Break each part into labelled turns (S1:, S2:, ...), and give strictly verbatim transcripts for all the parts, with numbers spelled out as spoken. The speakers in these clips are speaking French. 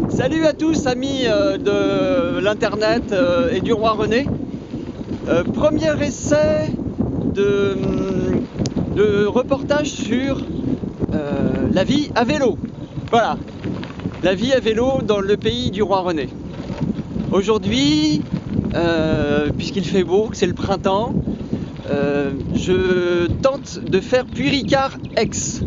S1: Salut à tous amis euh, de l'internet euh, et du roi René. Euh, premier essai de, de reportage sur euh, la vie à vélo. Voilà, la vie à vélo dans le pays du roi René. Aujourd'hui, euh, puisqu'il fait beau, que c'est le printemps, euh, je tente de faire Puy-Ricard-Aix.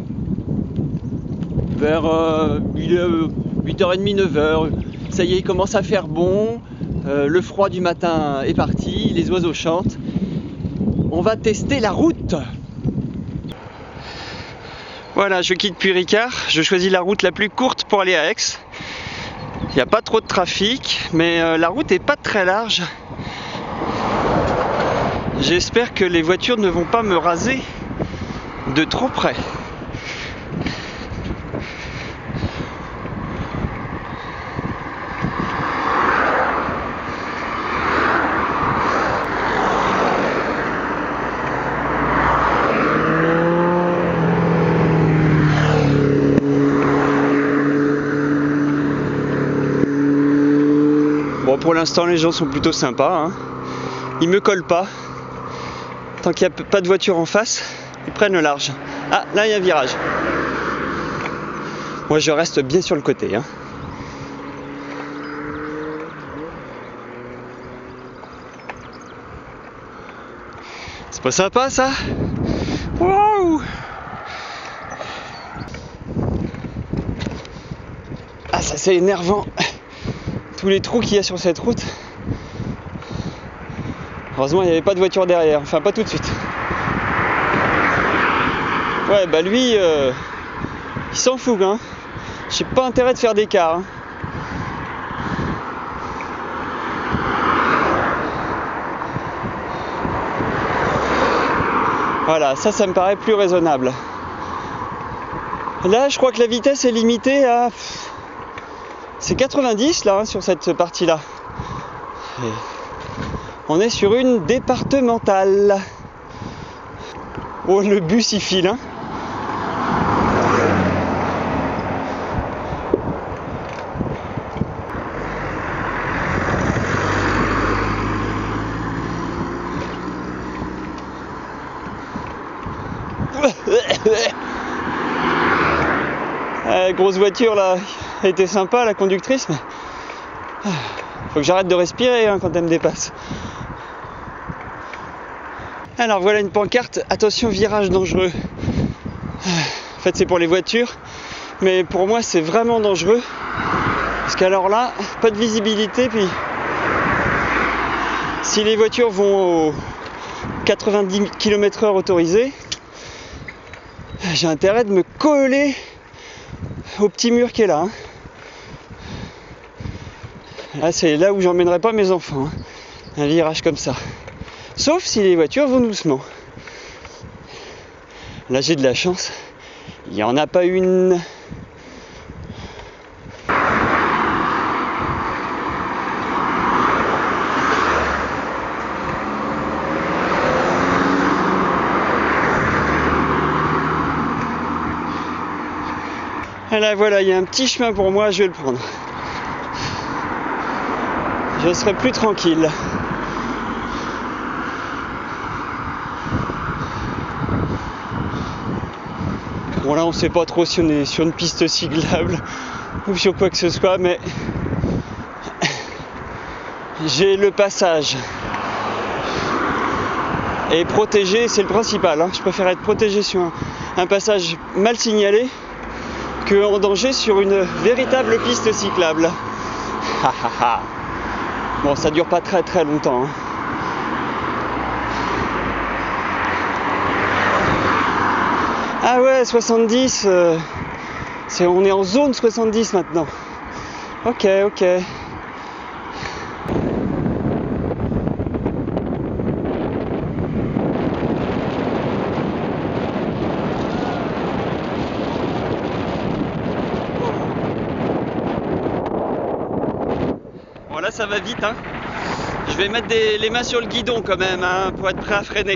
S1: Vers euh, huit heures trente, neuf heures, ça y est, il commence à faire bon, euh, le froid du matin est parti, les oiseaux chantent. On va tester la route. Voilà, je quitte Puy-Ricard, je choisis la route la plus courte pour aller à Aix. Il n'y a pas trop de trafic, mais euh, la route n'est pas très large. J'espère que les voitures ne vont pas me raser de trop près. Bon, pour l'instant, les gens sont plutôt sympas, hein. Ils me collent pas. Tant qu'il n'y a pas de voiture en face, ils prennent le large. Ah, là, il y a un virage. Moi, je reste bien sur le côté, hein. C'est pas sympa, ça? Waouh! Ah, ça, c'est énervant. Tous les trous qu'il y a sur cette route. Heureusement il n'y avait pas de voiture derrière, enfin pas tout de suite. Ouais bah lui euh, il s'en fout hein. J'ai pas intérêt de faire d'écart hein. Voilà, ça ça me paraît plus raisonnable. Là je crois que la vitesse est limitée à... C'est quatre-vingt-dix là hein, sur cette partie là. Et... on est sur une départementale. Oh, le bus il file, hein. La grosse voiture là, elle était sympa la conductrice, mais faut que j'arrête de respirer hein, quand elle me dépasse. Alors voilà une pancarte, attention virage dangereux. En fait c'est pour les voitures, mais pour moi c'est vraiment dangereux. Parce qu'alors là, pas de visibilité, puis si les voitures vont aux quatre-vingt-dix kilomètres heure autorisés, j'ai intérêt de me coller au petit mur qui est là. Là c'est là où j'emmènerai pas mes enfants, hein. Un virage comme ça. Sauf si les voitures vont doucement. Là j'ai de la chance, il n'y en a pas une. Et là voilà, il y a un petit chemin pour moi, je vais le prendre. Je serai plus tranquille. Bon là on sait pas trop si on est sur une piste cyclable ou sur quoi que ce soit, mais j'ai le passage. Et protégé, c'est le principal, hein. Je préfère être protégé sur un, un passage mal signalé que en danger sur une véritable piste cyclable. Bon, ça dure pas très très longtemps, hein. Ah ouais, soixante-dix, euh, c'est, on est en zone soixante-dix maintenant. Ok, ok. Bon là ça va vite, hein. Je vais mettre des, les mains sur le guidon quand même, hein, pour être prêt à freiner.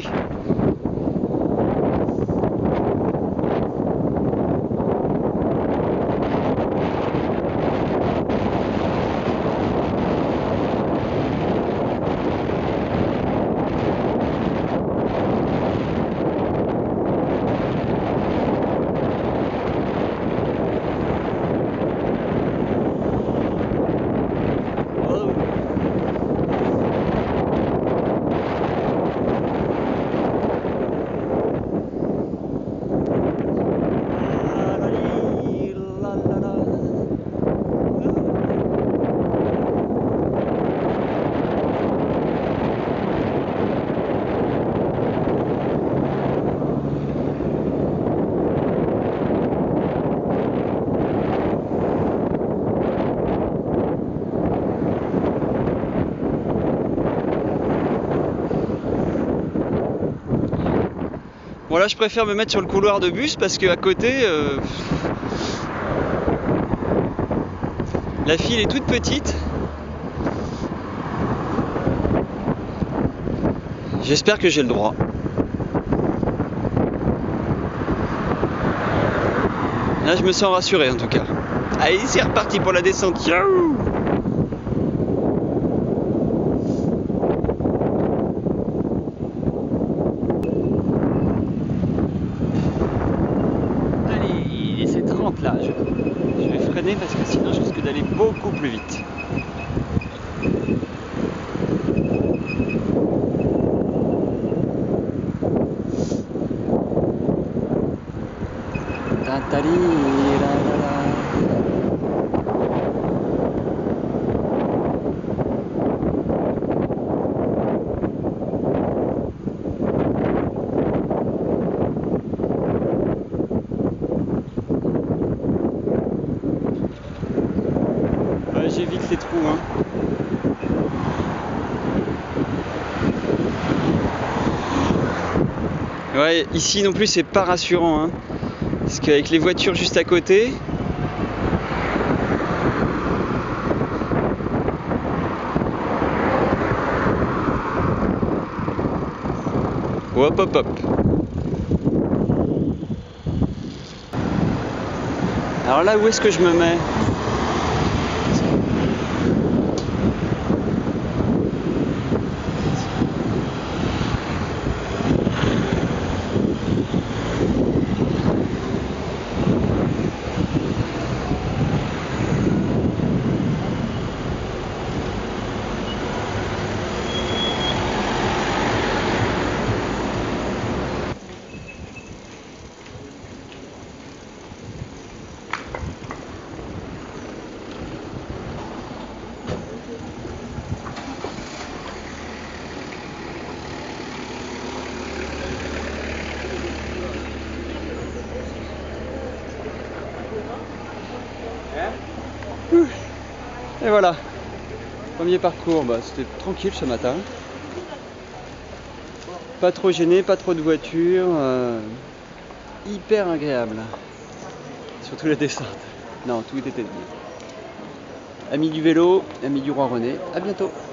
S1: Moi je préfère me mettre sur le couloir de bus parce qu'à côté, euh, la file est toute petite. J'espère que j'ai le droit. Là je me sens rassuré en tout cas. Allez, c'est reparti pour la descente. Ciao! Allez, c'est trente là. Je, je vais freiner parce que sinon je risque d'aller beaucoup plus vite. Tantali, la, la, la. Ouais, j'évite les trous, hein. Ouais, ici non plus c'est pas rassurant, hein. Parce qu'avec les voitures juste à côté, hop hop hop. Alors là, où est-ce que je me mets? Et voilà, premier parcours, bah, c'était tranquille ce matin. Pas trop gêné, pas trop de voitures, euh, hyper agréable. Surtout la descente. Non, tout était bien. Amis du vélo, amis du Roi René, à bientôt.